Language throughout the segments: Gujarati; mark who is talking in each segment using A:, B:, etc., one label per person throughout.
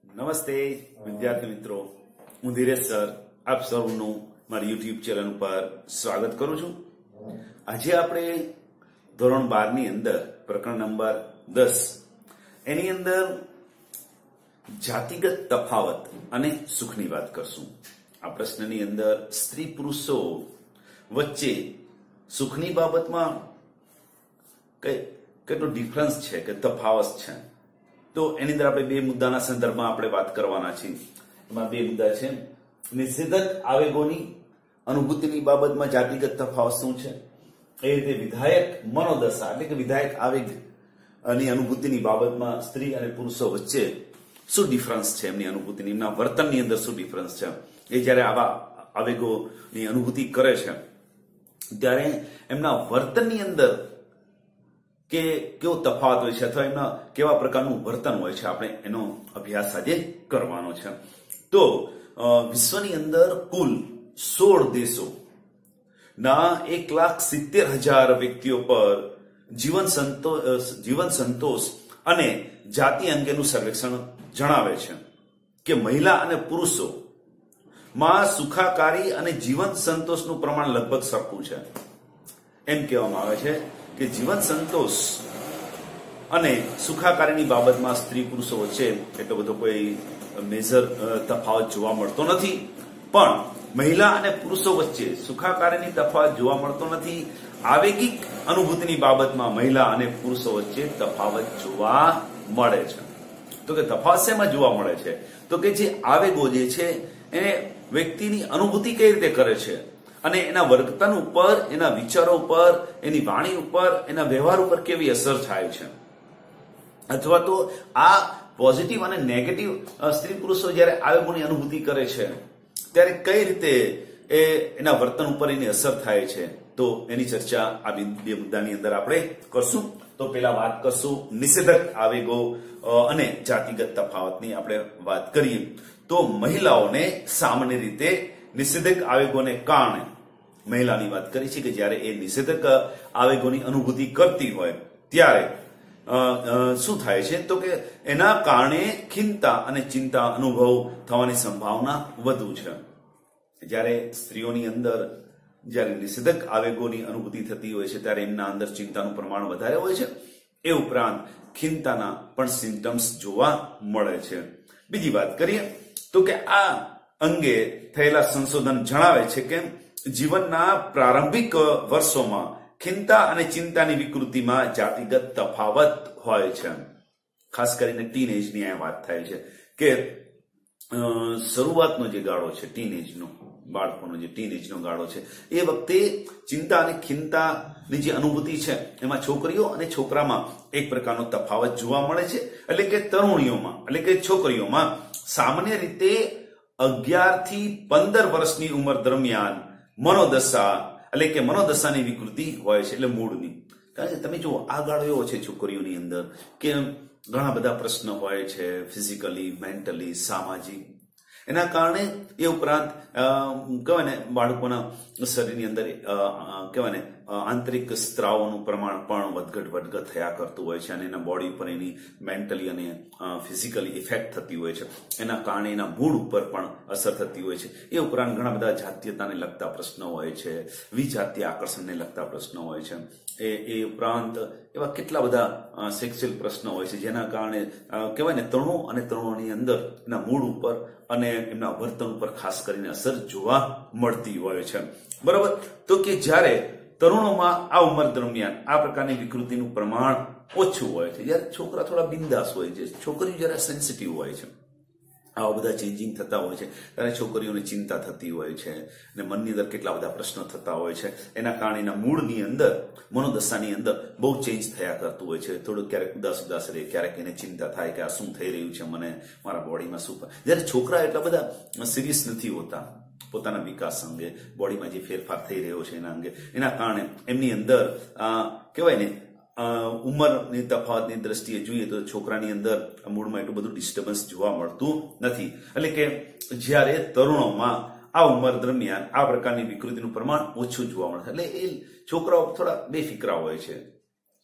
A: નમસ્તે વિદ્યાર્થી મિત્રો, હું ધીરેશ સર આપ સૌનું મારી યુટ્યુબ ચેનલ પર સ્વાગત કરું છું। આજે આપણે ધોરણ 12 ની અંદર પ્રકરણ નંબર 10 એની અંદર જાતિગત તફાવત અને સુખની વાત કરશું। આ પ્રશ્નની અંદર સ્ત્રી પુરુષો વચ્ચે સુખની બાબતમાં કેટલો ડિફરન્સ છે કે તફાવત છે, તો એની અંદર આપણે બે મુદ્દાના સંદર્ભમાં આપણે વાત કરવાના છીએ। એમાં બે મુદ્દા છે, નિષેધક આવેગોની અનુભૂતિની બાબતમાં જાતિગત તફાવત શું છે, એ રીતે વિધાયક મનોદશા એટલે કે વિધાયક આવેગ અને અનુભૂતિની બાબતમાં સ્ત્રી અને પુરુષો વચ્ચે શું ડિફરન્સ છે, એમની અનુભૂતિની એમના વર્તનની અંદર શું ડિફરન્સ છે, એ જ્યારે આવા આવેગોની અનુભૂતિ કરે છે ત્યારે એમના વર્તનની અંદર કે કેવો તફાવત હોય છે અથવા એમના કેવા પ્રકારનું વર્તન હોય છે, આપણે એનો અભ્યાસ આજે કરવાનો છે। તો વિશ્વની અંદર કુલ 16 દેશો ના 1,70,000 વ્યક્તિઓ પર જીવન સંતોષ અને જાતિ અંગેનું સર્વેક્ષણ જણાવે છે કે મહિલા અને પુરુષો માં સુખાકારી અને જીવન સંતોષનું પ્રમાણ લગભગ સરખું છે। એમ કહેવામાં આવે છે કે જીવન સંતોષ અને સુખાકારીની બાબતમાં સ્ત્રી પુરુષો વચ્ચે એટલો બધો કોઈ મેજર તફાવત જોવા મળતો નથી, પણ મહિલા અને પુરુષો વચ્ચે સુખાકારીની તફાવત જોવા મળતો નથી। આવેગિક અનુભૂતિની બાબતમાં મહિલા અને પુરુષો વચ્ચે તફાવત જોવા મળે છે। તો કે તફાવત શેમાં જોવા મળે છે, તો કે જે આવેગો જે છે એને વ્યક્તિની અનુભૂતિ કઈ રીતે કરે છે અને એના વર્તન ઉપર, એના વિચારો ઉપર, એની વાણી ઉપર, એના વ્યવહાર ઉપર કેવી અસર થાય છે, અથવા તો આ પોઝિટિવ અને નેગેટિવ સ્ત્રી પુરુષો જ્યારે આવેગોની અનુભૂતિ કરે છે ત્યારે કઈ રીતે એના વર્તન ઉપર એની અસર થાય છે, તો એની ચર્ચા આ બે મુદ્દાની અંદર આપણે કરશું। તો પેલા વાત કરશું નિષેધક આવેગો અને જાતિગત તફાવતની આપણે વાત કરીએ તો મહિલાઓને સામાન્ય રીતે નિષેધક આવેગોને કારણે મહિલાની વાત કરી છે કે જ્યારે એ નિષેધક આવેગોની અનુભૂતિ કરતી હોય ત્યારે શું થાય છે, તો કે એના કારણે ખિન્નતા અને ચિંતા અનુભવ થવાની સંભાવના વધુ છે। જ્યારે સ્ત્રીઓની અંદર જ્યારે નિષેધક આવેગોની અનુભૂતિ થતી હોય છે ત્યારે એમના અંદર ચિંતાનું પ્રમાણ વધારે હોય છે, એ ઉપરાંત ખિન્નતાના પણ સિમ્પટમ્સ જોવા મળે છે। બીજી વાત કરીએ તો કે આ અંગે થયેલા સંશોધન જણાવે છે કે જીવનના પ્રારંભિક વર્ષોમાં ખિન્નતા અને ચિંતાની વિકૃતિમાં જાતિગત તફાવત હોય છે। ખાસ કરીને ટીનેજની આ વાત થાય છે કે શરૂઆતનો જે ગાળો છે ટીનેજનો, બાળકોનો જે ટીનેજનો ગાળો છે, એ વખતે ચિંતા અને ખિન્નતાની જે અનુભૂતિ છે એમાં છોકરીઓ અને છોકરામાં એક પ્રકારનો તફાવત જોવા મળે છે। એટલે કે તરુણીઓમાં એટલે કે છોકરીઓમાં સામાન્ય રીતે 11 થી 15 વર્ષની ઉંમર દરમિયાન મનોદશા એટલે કે મનોદશાની વિકૃતિ હોય છે, એટલે મૂળની। કારણ કે તમે જુઓ આ ગાળો એવો છે છોકરીઓની અંદર કે ઘણા બધા પ્રશ્નો હોય છે, ફિઝિકલી, મેન્ટલી, સામાજિક, એના કારણે એ ઉપરાંત કહેવાય ને બાળકોના શરીરની અંદર કહેવાય ને આંતરિક સ્ત્રાવોનું પ્રમાણ પણ વધઘટ થયા કરતું હોય છે અને એના બોડી ઉપર એની મેન્ટલી અને ફિઝિકલી ઇફેક્ટ થતી હોય છે, એના કારણે એના મૂડ ઉપર પણ અસર થતી હોય છે। એ ઉપરાંત ઘણા બધા જાતીયતાને લગતા પ્રશ્નો હોય છે, વિજાતીય આકર્ષણને લગતા પ્રશ્નો હોય છે, એ ઉપરાંત એવા કેટલા બધા સેક્સ્યુઅલ પ્રશ્નો હોય છે જેના કારણે કહેવાય ને તરુણો અને તરુણોની અંદર એના મૂડ ઉપર અને એમના વર્તન ઉપર ખાસ કરીને અસર જોવા મળતી હોય છે, બરાબર। તો કે જ્યારે તરુણોમાં આ ઉંમર દરમિયાન આ પ્રકારની વિકૃતિનું પ્રમાણ ઓછું હોય છે, જ્યારે છોકરા થોડા બિંદાસ હોય છે, છોકરીઓ જરા સેન્સિટિવ હોય છે, આવા બધા ચેન્જિંગ થતા હોય છે ત્યારે છોકરીઓને ચિંતા થતી હોય છે અને મનની અંદર કેટલા બધા પ્રશ્નો થતા હોય છે, એના કારણે એના મૂળની અંદર, મનોદશાની અંદર બહુ ચેન્જ થયા કરતું હોય છે। થોડું ક્યારેક ઉદાસ રહે, ક્યારેક એને ચિંતા થાય કે આ શું થઈ રહ્યું છે મને, મારા બોડીમાં શું, જ્યારે છોકરા એટલા બધા સિરિયસ નથી હોતા પોતાના વિકાસ અંગે, બોડીમાં જે ફેરફાર થઈ રહ્યો છે એના અંગે, એના કારણે એમની અંદર કહેવાય ને ઉંમરની તફાવતની દ્રષ્ટિએ જોઈએ તો છોકરાની અંદર મૂળમાં એટલું બધું ડિસ્ટર્બન્સ જોવા મળતું નથી। એટલે કે જ્યારે તરુણોમાં આ ઉંમર દરમિયાન આ પ્રકારની વિકૃતિનું પ્રમાણ ઓછું જોવા મળે છે, એટલે એ છોકરાઓ થોડા બેફિકરા હોય છે,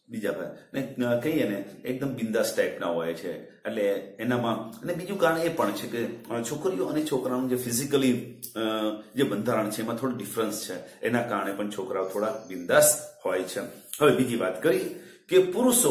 A: બીજા કહીએ ને એકદમ બિંદાસ ટાઈપના હોય છે, એટલે એનામાં. અને બીજું કારણ એ પણ છે કે છોકરીઓ અને છોકરાનું જે ફિઝિકલી જે બંધારણ છે એમાં થોડું ડિફરન્સ છે, એના કારણે પણ છોકરાઓ થોડા બિંદાસ હોય છે. હવે બીજી વાત કરીએ કે પુરુષો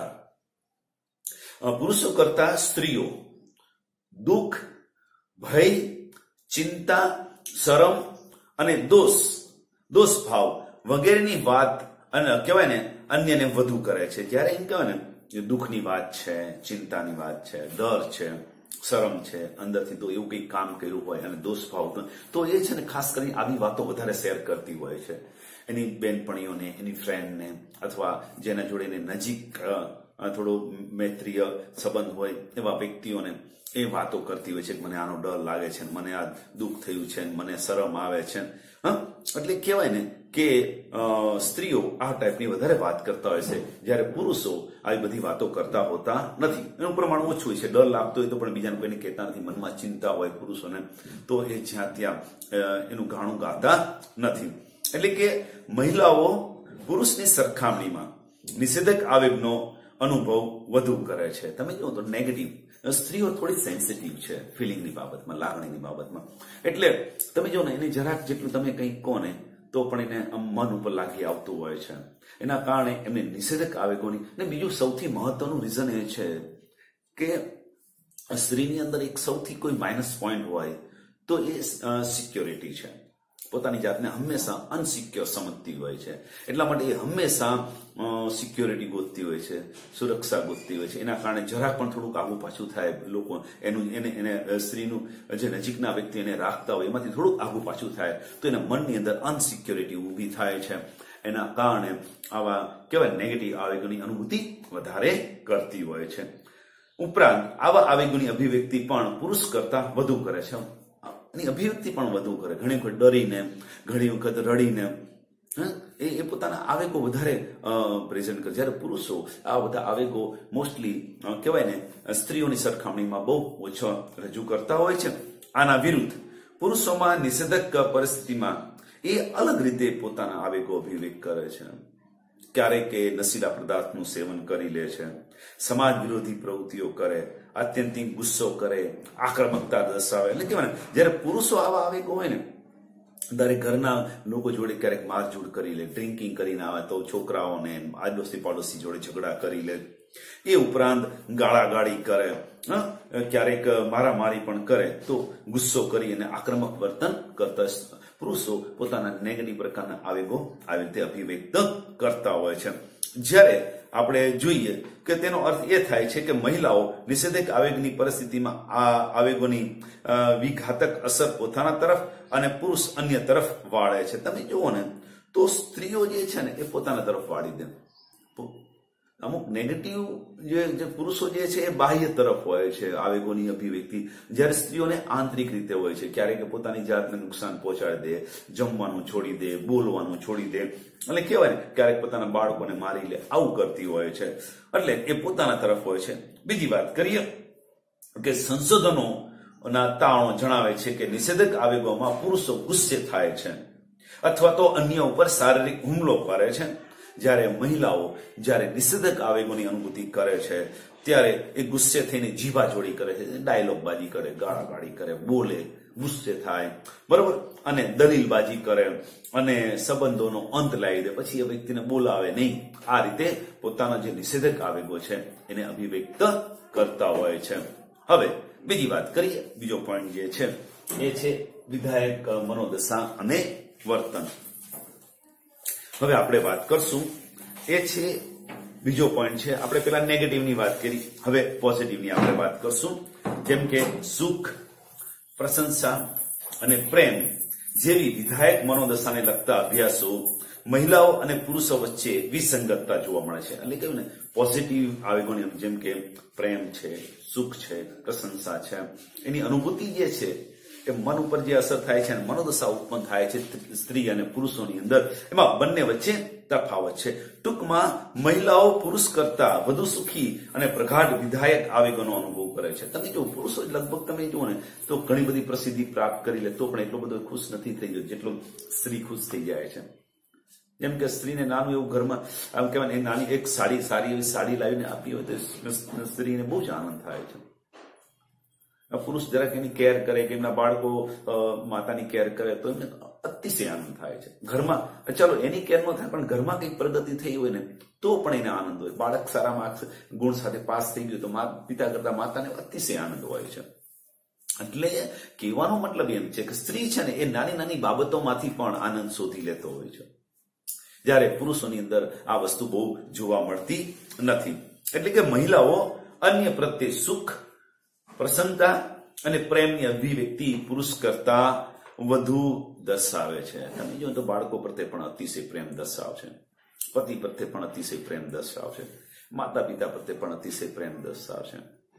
A: કરતા સ્ત્રીઓ દુઃખ, ભય, ચિંતા, શરમ અને દોષ ભાવ વગેરેની વાત અને કહેવાય ને અન્યને વધુ કરે છે. જ્યારે એમ કહેવાય ને દુઃખની વાત છે, ચિંતાની વાત છે, ડર છે, શરમ છે, અંદરથી તો એવું કંઈક કામ કર્યું હોય અને દોષ ભાવ તો એ છે ને ખાસ કરીને આવી વાતો વધારે શેર કરતી હોય છે એની બેનપણીઓને, એની ફ્રેન્ડને, અથવા જેના જોડે નજીક થોડો મૈત્રીય સંબંધ હોય એવા વ્યક્તિઓને એ વાતો કરતી હોય છે કે મને આનો ડર લાગે છે, મને આ દુઃખ થયું છે, મને શરમ આવે છે. એટલે કહેવાય ને કે સ્ત્રીઓ આ ટાઈપની વધારે વાત કરતા હોય છે, જ્યારે પુરુષો આવી બધી વાતો કરતા હોતા નથી. એનું પ્રમાણ ઓછું હોય છે. ડર લાગતો હોય તો પણ બીજાને કોઈને કહેતા નથી. મનમાં ચિંતા હોય પુરુષોને તો એ જ્યાં ત્યાં એનું ગાણું ગાતા નથી. એટલે કે મહિલાઓ પુરુષની સરખામણીમાં નિષેધક આવેગનો અનુભવ વધુ કરે છે. તમે જુઓ તો નેગેટિવ, સ્ત્રીઓ થોડી સેન્સિટિવ છે ફિલિંગની બાબતમાં, લાગણીની બાબતમાં. એટલે તમે જો ને એને જરાક જેટલું તમે કંઈક કહો ને તો પણ એને મન ઉપર લાગી આવતું હોય છે. એના કારણે એમને નિષેધક આવેગોની. ને બીજું સૌથી મહત્વનું રીઝન એ છે કે સ્ત્રીની અંદર એક સૌથી કોઈ માઇનસ પોઈન્ટ હોય તો એ સિક્યોરિટી છે. પોતાની જાતને હંમેશા અનસિક્યોર સમજતી હોય છે. એટલા માટે એ હંમેશા સિક્યોરિટી ગોતતી હોય છે, સુરક્ષા ગોતતી હોય છે. એના કારણે જરાક પણ થોડુંક આગુ પાછું થાય લોકો એને સ્ત્રીનું જે નજીકના વ્યક્તિ એને રાખતા હોય એમાંથી થોડુંક આગુ પાછું થાય તો એના મનની અંદર અનસિક્યોરિટી ઊભી થાય છે. એના કારણે આવા કહેવાય નેગેટિવ આવેગોની અનુભૂતિ વધારે કરતી હોય છે. ઉપરાંત આવા આવેગોની અભિવ્યક્તિ પણ પુરુષ કરતા વધુ કરે છે. એની અભિવ્યક્તિ પણ વધુ કરે. ઘણી વખત ડરીને, ઘણી વખત રડીને એ પોતાના આવેગો વધારે પ્રેઝન્ટ કરે. જ્યારે પુરુષો આ બધા આવેગો મોસ્ટલી કહેવાય ને સ્ત્રીઓની સરખામણીમાં બહુ ઓછો રજૂ કરતા હોય છે. આના વિરુદ્ધ પુરુષોમાં નિષેધક પરિસ્થિતિમાં એ અલગ રીતે પોતાના આવેગો અભિવ્યક્ત કરે છે. ક્યારેક એ નશીલા પદાર્થનું સેવન કરી લે છે, સમાજ વિરોધી પ્રવૃત્તિઓ કરે, આત્યંતિક ગુસ્સો કરે, આક્રમકતા દર્શાવે. એટલે કહેવાય જયારે પુરુષો આવા આવેગો હોય ને દરેક ઘરના લોકો જોડે ક્યારેક મારઝૂડ કરી લે, ડ્રિંકિંગ કરીને આવે તો છોકરાઓને, આડોશી પાડોશી જોડે ઝઘડા કરી લે. એ ઉપરાંત ગાળાગાળી કરે, ક્યારેક મારામારી પણ કરે, તો ગુસ્સો કરી અને આક્રમક વર્તન કરતા પુરુષો પોતાના નેગેટિવ પ્રકારના આવેગો આવી રીતે અભિવ્યક્ત કરતા હોય છે. જ્યારે આપણે જોઈએ કે તેનો અર્થ એ થાય છે કે મહિલાઓ નિષેધક આવેગની પરિસ્થિતિમાં આ આવેગોની વિઘાતક અસર પોતાના તરફ અને પુરુષ અન્ય તરફ વાળે છે. તમે જુઓ ને તો સ્ત્રીઓ જે છે ને એ પોતાના તરફ વાળી દે. અમુક નેગેટિવ જે પુરુષો જે છે એ બાહ્ય તરફ હોય છે આવેગોની અભિવ્યક્તિ, જ્યારે સ્ત્રીઓને આંતરિક રીતે હોય છે. ક્યારેક પોતાની જાતને નુકસાન પહોંચાડી દે, જમવાનું છોડી દે, બોલવાનું છોડી દે, એટલે કહેવાય ને ક્યારેક પોતાના બાળકોને મારી લે, આવું કરતી હોય છે. એટલે એ પોતાના તરફ હોય છે. બીજી વાત કરીએ કે સંશોધનોના તારણો જણાવે છે કે નિષેધક આવેગોમાં પુરુષો ગુસ્સે થાય છે અથવા તો અન્ય ઉપર શારીરિક હુમલો કરે છે. જ્યારે મહિલાઓ જ્યારે નિષેધક આવેગોની અનુભૂતિ કરે છે ત્યારે એ ગુસ્સે થઈને જીભાજોડી કરે છે, ડાયલોગબાજી કરે, ગાળાગાળી કરે, બોલે, ગુસ્સે થાય, બરોબર, અને દલીલબાજી કરે અને સંબંધોનો અંત લાવી દે, પછી એ વ્યક્તિને બોલાવે નહીં. આ રીતે પોતાના જે નિષેધક આવેગો છે એને અભિવ્યક્ત કરતા હોય છે. હવે બીજી વાત કરીએ. બીજો પોઈન્ટ જે છે એ છે વિધાયક મનોદશા અને વર્તન. હવે આપણે વાત કરશું એ છે બીજો પોઈન્ટ છે. આપણે પેલા નેગેટિવની વાત કરી, હવે પોઝિટિવની આપણે વાત કરશું. જેમ કે સુખ, પ્રશંસા અને પ્રેમ જેવી વિધાયક મનોદશાને લગતા અભ્યાસો મહિલાઓ અને પુરુષો વચ્ચે વિસંગતતા જોવા મળે છે. એટલે કહ્યું ને પોઝિટિવ આવેગોની જેમ કે પ્રેમ છે, સુખ છે, પ્રશંસા છે, એની અનુભૂતિ જે છે એ મન ઉપર જે અસર થાય છે અને મનોદશા ઉત્પન્ન થાય છે સ્ત્રી અને પુરુષોની અંદર, એમાં બંને વચ્ચે તફાવત છે. ટૂંકમાં મહિલાઓ પુરુષ કરતા વધુ સુખી અને પ્રગાઢ વિધાયક આવેગોનો અનુભવ કરે છે. તમે જો પુરુષો લગભગ તમે જુઓ ને તો ઘણી બધી પ્રસિદ્ધિ પ્રાપ્ત કરી લે તો પણ એટલો બધો ખુશ નથી થઈ ગયો જેટલો સ્ત્રી ખુશ થઈ જાય છે. જેમ કે સ્ત્રીને નાનું એવું ઘરમાં આમ કહેવાય ને નાની એક સારી એવી સાડી લાવીને આપી હોય તો સ્ત્રીને બહુ જ આનંદ થાય છે. પુરુષ જરાક એની કેર કરે કે એમના બાળકો માતાની કેર કરે તો એમને અતિશય આનંદ થાય છે. ઘરમાં ચાલો એની કેર ન થાય પણ ઘરમાં કંઈક પ્રગતિ થઈ હોય ને તો પણ એને આનંદ હોય. બાળક સારા માર્ક્સ ગુણ સાથે પાસ થઈ ગયું તો પિતા કરતા માતાને અતિશય આનંદ હોય છે. એટલે કહેવાનો મતલબ એમ છે કે સ્ત્રી છે ને એ નાની નાની બાબતોમાંથી પણ આનંદ શોધી લેતો હોય છે, જ્યારે પુરુષોની અંદર આ વસ્તુ બહુ જોવા મળતી નથી. એટલે કે મહિલાઓ અન્ય પ્રત્યે સુખ, પ્રસન્નતા અને પ્રેમની અભિવ્યક્તિ પુરુષ કરતા વધુ દર્શાવે છે. તમે જો તો બાળકો પ્રત્યે પણ અતિશય પ્રેમ દર્શાવશે, પતિ પ્રત્યે પણ અતિશય પ્રેમ દર્શાવશે, માતા પિતા પ્રત્યે પણ અતિશય પ્રેમ દર્શાવશે,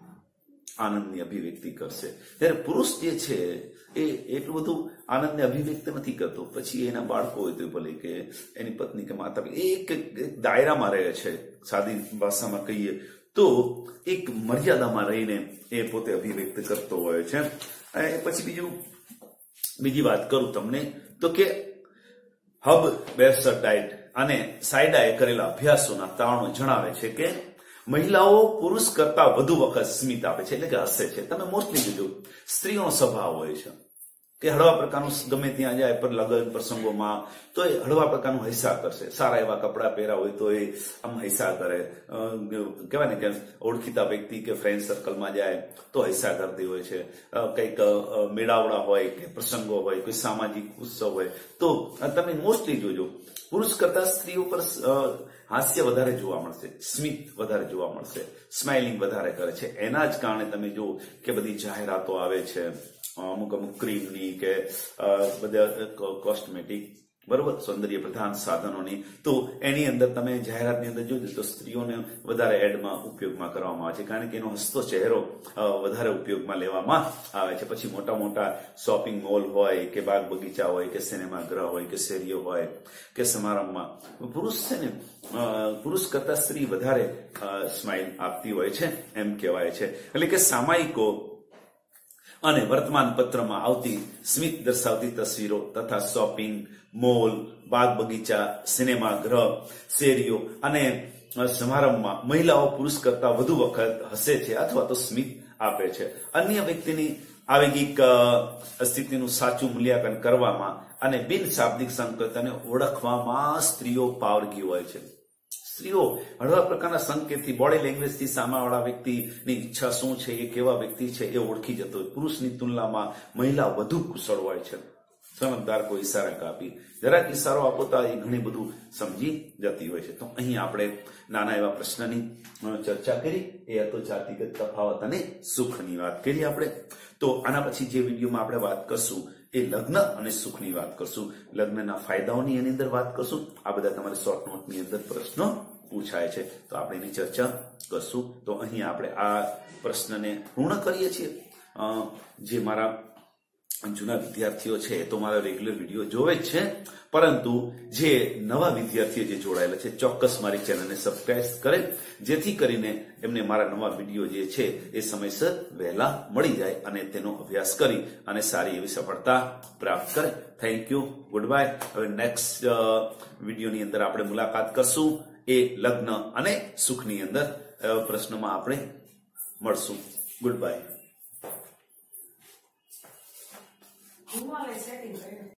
A: આનંદની અભિવ્યક્તિ કરશે. ત્યારે પુરુષ જે છે એ એટલું બધું આનંદની અભિવ્યક્ત નથી કરતો. પછી એના બાળકો હોય તો ભલે કે એની પત્ની કે માતા પિતા એક દાયરામાં રહે છે, સાદી ભાષામાં કહીએ તો એક મર્યાદામાં રહીને એ પોતે અભિવ્યક્ત કરતો હોય છે. પછી બીજી વાત કરું તમને તો કે હબ બેર્સટાઇટ અને સાયડાએ કરેલા અભ્યાસોના તારણો જણાવે છે કે મહિલાઓ પુરુષ કરતા વધુ વખત સ્મિત આપે છે, એટલે કે હસે છે. તમે મોસ્ટલી જોજો સ્ત્રીઓનો સ્વભાવ હોય છે કે હળવા પ્રકારનું ગમે ત્યાં જાય પર લગ્ન પ્રસંગોમાં તો એ હળવા પ્રકારનું હૈસા કરશે. સારા એવા કપડા પહેર્યા હોય તો એ આમ હૈસા કરે. કહેવાય ને કે ઓળખીતા વ્યક્તિ કે ફ્રેન્ડ સર્કલમાં જાય તો હૈસા કરતી હોય છે. કંઈક મેળાવડા હોય કે પ્રસંગો હોય, કોઈ સામાજિક ઉત્સવ હોય તો તમે મોસ્ટલી જોજો પુરુષ કરતા સ્ત્રીઓ પર હાસ્ય વધારે જોવા મળશે, સ્મિત વધારે જોવા મળશે, સ્માઇલિંગ વધારે કરે છે. એના જ કારણે તમે જો કે બધી જાહેરાતો આવે છે અમુક ક્રીમની કે બધા કોસ્મેટિક, બરોબર, સૌંદર્ય પ્રધાન સાધનોની, તો એની અંદર તમે જાહેરાતની અંદર જોજો તો સ્ત્રીઓને વધારે એડમાં ઉપયોગમાં કરવામાં આવે છે, કારણ કે એનો હસતો ચહેરો વધારે ઉપયોગમાં લેવામાં આવે છે. પછી મોટા મોટા શોપિંગ મોલ હોય કે બાગ બગીચા હોય કે સિનેમાગૃહ હોય કે શેરીઓ હોય કે સમારંભમાં પુરુષ છે ને પુરુષ કરતા સ્ત્રી વધારે સ્માઇલ આપતી હોય છે એમ કહેવાય છે. એટલે કે સામાયિકો અને વર્તમાન પત્રમાં આવતી સ્મિત દર્શાવતી તસવીરો તથા શોપિંગ મોલ, બાગ બગીચા, સિનેમાગૃહ, શેરીઓ અને સમારંભમાં મહિલાઓ પુરુષ કરતા વધુ વખત હસે છે અથવા તો સ્મિત આપે છે. અન્ય વ્યક્તિની આવેગિક સ્થિતિનું સાચું મૂલ્યાંકન કરવામાં અને બિન શાબ્દિક સંકેતોને ઓળખવામાં સ્ત્રીઓ પારંગત હોય છે. સ્ત્રીઓ હળવા પ્રકારના સંકેતથી, બોડી લેંગ્વેજથી સામેવાળા વ્યક્તિની ઈચ્છા શું છે, એ કેવા વ્યક્તિ છે એ ઓળખી જતો હોય. પુરુષની તુલનામાં મહિલા વધુ કુશળ હોય છે. સમજદાર કોઈ ઈશારા કાપી જરાક ઈશારો આપો તો એ ઘણી બધું સમજી જતી હોય છે. તો અહીં આપણે નાના એવા પ્રશ્નની ચર્ચા કરી. એ હતો જાતિગત તફાવત અને સુખની વાત કરી આપણે. તો આના પછી જે વિડીયોમાં આપણે વાત કરશું એ લગ્ન અને સુખની વાત કરશું. લગ્નના ફાયદાઓની એની અંદર વાત કરશું. આ બધા તમારે શોર્ટ નોટની અંદર પ્રશ્નો પૂછાય છે તો આપણે એની ચર્ચા કરશું. તો અહીં આપણે આ પ્રશ્નને પૂર્ણ કરીએ છીએ. જે મારા જૂના વિદ્યાર્થીઓ છે એ તો મારા રેગ્યુલર વિડીયો જોવે જ છે, પરંતુ જે નવા વિદ્યાર્થીઓ જે જોડાયેલા છે ચોક્કસ મારી ચેનલને સબસ્ક્રાઇબ કરે, જેથી કરીને એમને મારા નવા વિડીયો જે છે એ સમયસર વહેલા મળી જાય અને તેનો અભ્યાસ કરી અને સારી એવી સફળતા પ્રાપ્ત કરે. Thank you, goodbye. હવે નેક્સ્ટ વિડીયોની અંદર આપણે મુલાકાત કરશું એ લગ્ન અને સુખની અંદર પ્રશ્નોમાં આપણે મળશું. Good bye.